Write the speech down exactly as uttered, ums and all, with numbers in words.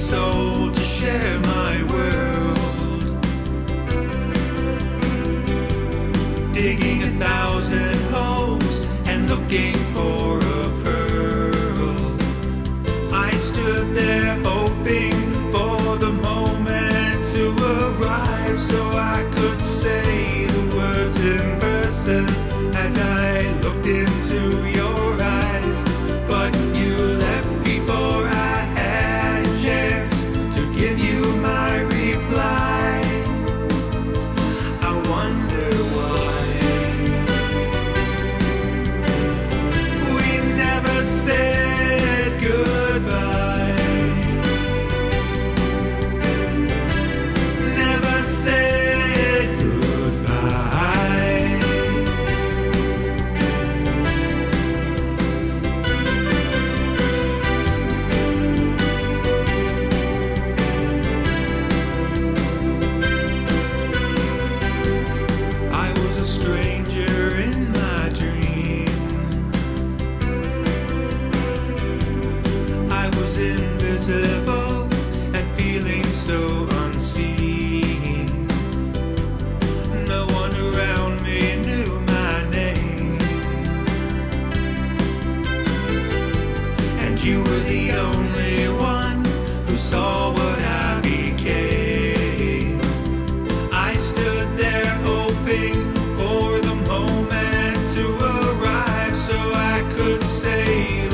soul to share my world, digging a thousand holes and looking for a pearl. I stood there hoping for the moment to arrive, so I could say the words in person as I looked into your eyes. But you left before I had a chance to give you my reply. I wonder why we never said goodbye. Never said goodbye. I was a stranger in my dream. I was invisible and feeling so unseen. No one around me knew my name, and you were the only one who saw what I became. I stood there hoping for the moment to arrive, so I could say